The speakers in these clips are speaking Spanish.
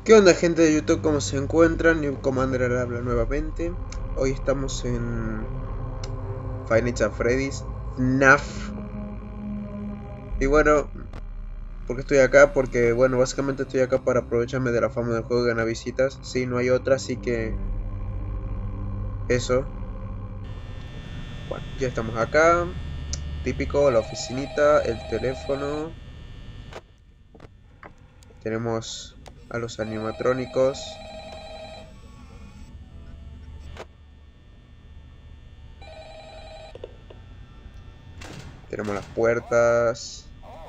¿Qué onda, gente de YouTube? ¿Cómo se encuentran? New Commander habla nuevamente. Hoy estamos en Five Nights at Freddy's FNAF. Y bueno, ¿por qué estoy acá? Porque bueno, básicamente estoy acá para aprovecharme de la fama del juego y ganar visitas. Sí, no hay otra, así que eso. Bueno, ya estamos acá. Típico, la oficinita, el teléfono. Tenemos a los animatrónicos. Tenemos las puertas.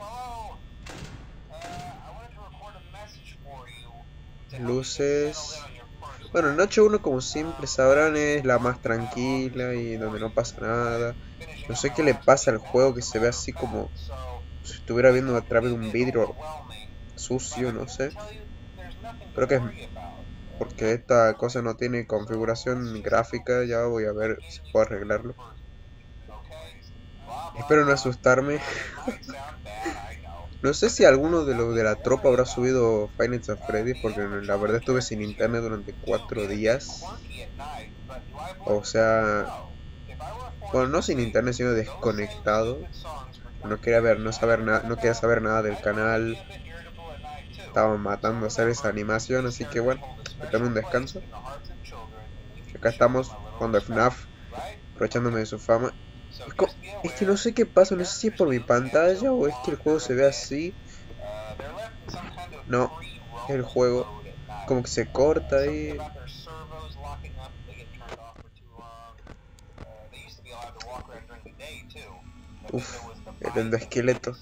Luces. Bueno, Noche 1, como siempre sabrán, es la más tranquila y donde no pasa nada. No sé qué le pasa al juego, que se ve así como si estuviera viendo a través de un vidrio sucio, no sé. Creo que es porque esta cosa no tiene configuración gráfica. Ya voy a ver si puedo arreglarlo. Espero no asustarme. No sé si alguno de los de la tropa habrá subido Five Nights at Freddy's, porque la verdad estuve sin internet durante 4 días. O sea, bueno, no sin internet, sino desconectado. No quería ver, no saber nada, no quería saber nada del canal. Estaban matando a hacer esa animación, así que bueno, me tomé un descanso. Acá estamos jugando al FNAF, aprovechándome de su fama. Es que no sé qué pasa, no sé si es por mi pantalla o es que el juego se ve así. No, es el juego. Como que se corta ahí. Uf, el endoesqueleto.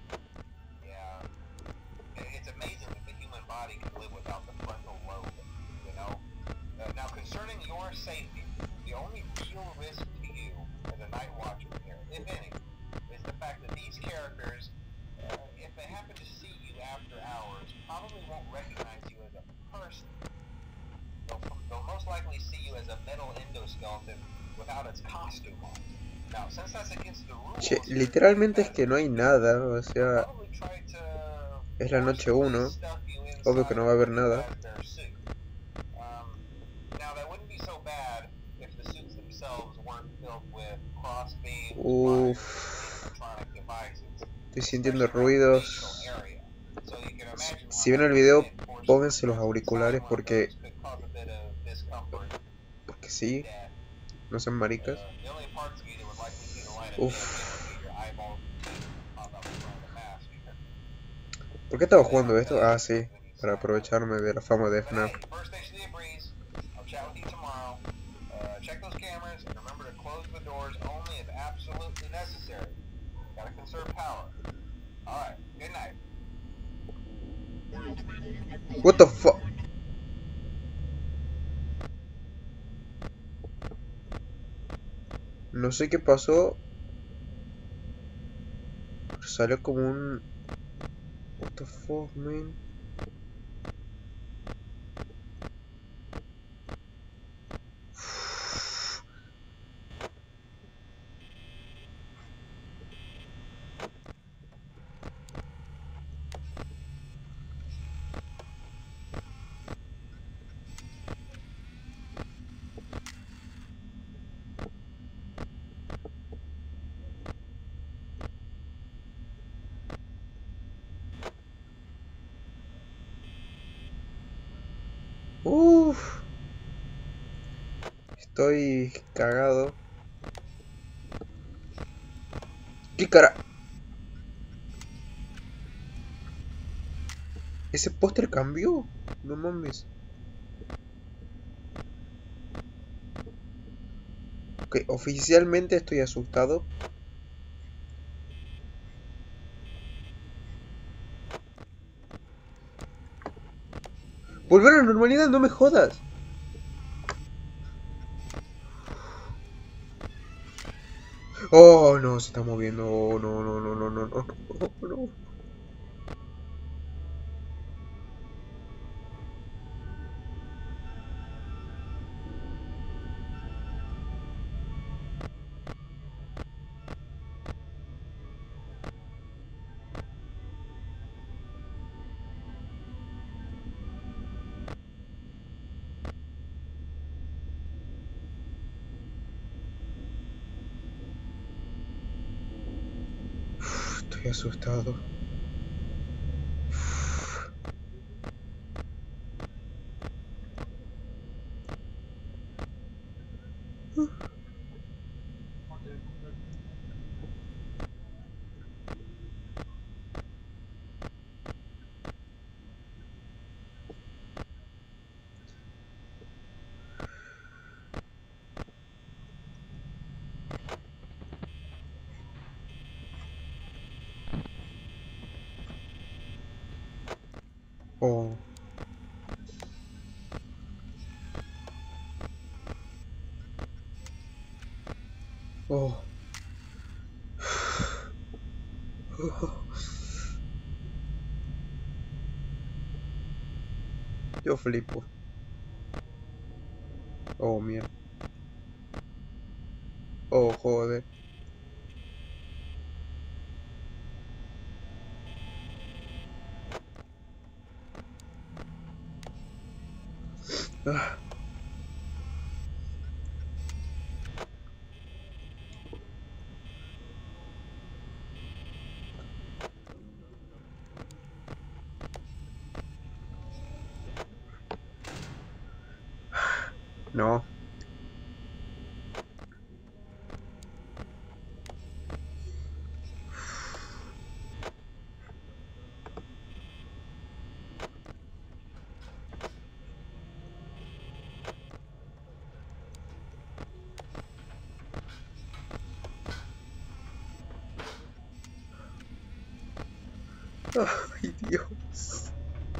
Che, literalmente es que no hay nada, o sea, es la noche 1, obvio que no va a haber nada. Uff, estoy sintiendo ruidos. Si ven el video, pónganse los auriculares porque sí, no sean maricas. Uff. ¿Por qué estaba jugando esto? Ah, sí, para aprovecharme de la fama de FNAF. What the fuck? No sé qué pasó. Pero salió como un... What the fuck, man? Uff. Estoy cagado. ¿Qué cara? ¿Ese póster cambió? No mames. Ok, oficialmente estoy asustado. Volver a la normalidad, no me jodas. Oh, no, se está moviendo. Oh, no, no, no, no, no, no, no, no. Estoy asustado. Oh. Oh. Yo flipo. Oh, mierda. Oh, joder. Ah, no. Ay, Dios.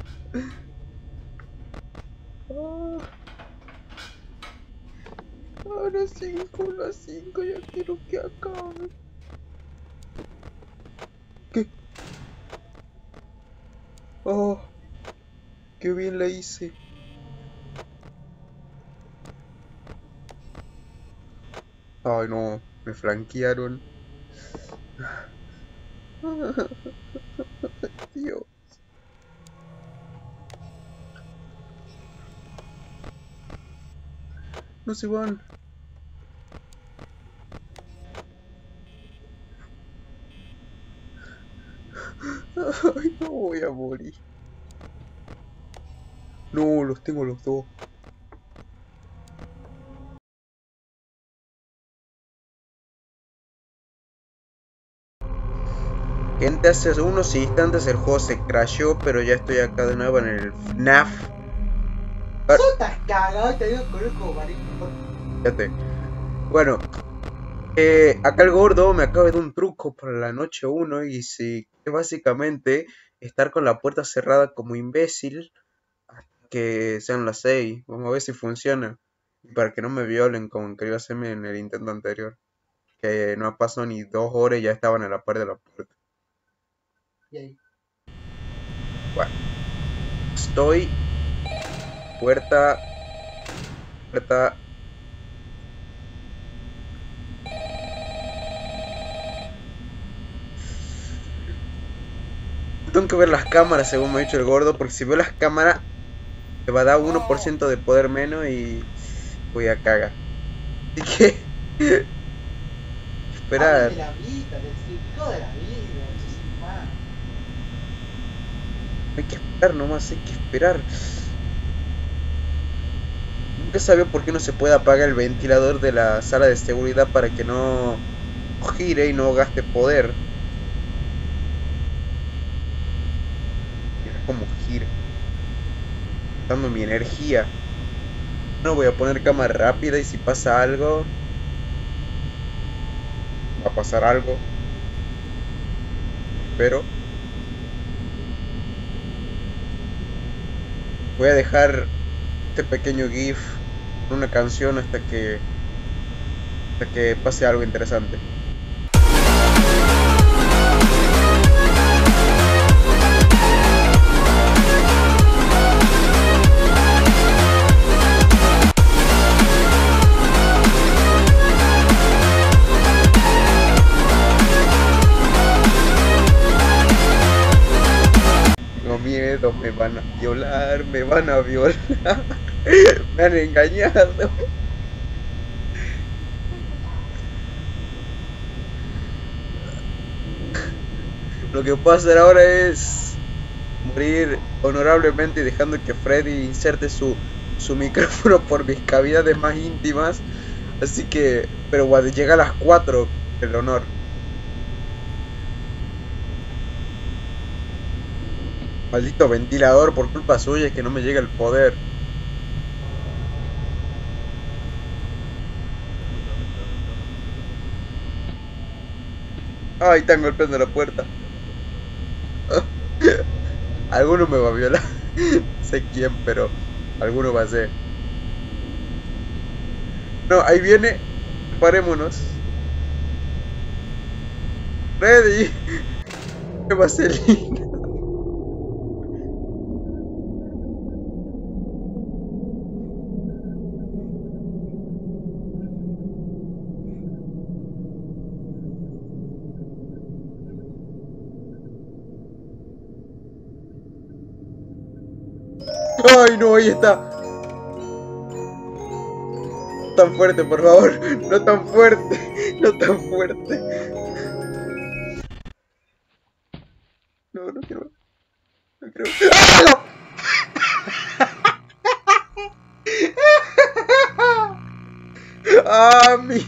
Ah, las 5, ya quiero que acabe. ¿Qué? Oh, qué bien la hice. Ay, no, me flanquearon. Dios. No se van. Ay, no voy a morir. No, los tengo los dos. Gente, hace unos instantes el juego se crashó, pero ya estoy acá de nuevo en el FNAF. Estás cagado, te digo conozco, marico. Fíjate. Bueno, acá el gordo me acaba de dar un truco para la noche 1 y sí, que básicamente estar con la puerta cerrada como imbécil hasta que sean las 6. Vamos a ver si funciona. Y para que no me violen como quería hacerme en el intento anterior. Que no ha pasado ni 2 horas y ya estaban a la par de la puerta. Y ahí. Bueno, estoy. Puerta. Puerta. Tengo que ver las cámaras según me ha dicho el gordo, porque si veo las cámaras me va a dar 1% de poder menos y voy a cagar. Así que esperar. De la vida, del ciclo de la vida, muchísimo más. Hay que esperar nomás, hay que esperar. Nunca sabía por qué no se puede apagar el ventilador de la sala de seguridad para que no gire y no gaste poder. Mira cómo gira. Dando mi energía. No voy a poner cámara rápida y si pasa algo, va a pasar algo. Pero voy a dejar este pequeño GIF con una canción hasta que pase algo interesante. Tengo miedo, me van a violar, me van a violar. Me han engañado. Lo que puedo hacer ahora es morir honorablemente y dejando que Freddy inserte su micrófono por mis cavidades más íntimas. Así que, pero cuando llega a las 4, el honor. Maldito ventilador, por culpa suya es que no me llega el poder. Ay, están golpeando la puerta. Alguno me va a violar. No sé quién, pero alguno va a ser. No, ahí viene. Parémonos. Freddy. ¡Qué vaselina! ¡Ay, no! Ahí está. No tan fuerte, por favor. No tan fuerte. No tan fuerte. No, no quiero. No quiero. ¡Ah! ¡Mi!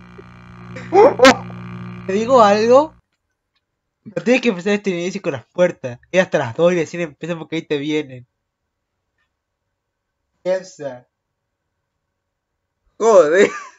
¿Te digo algo? No tienes que empezar este inicio con las puertas. Es hasta las 2 y recién empieza porque ahí te vienen. Piensa. Joder.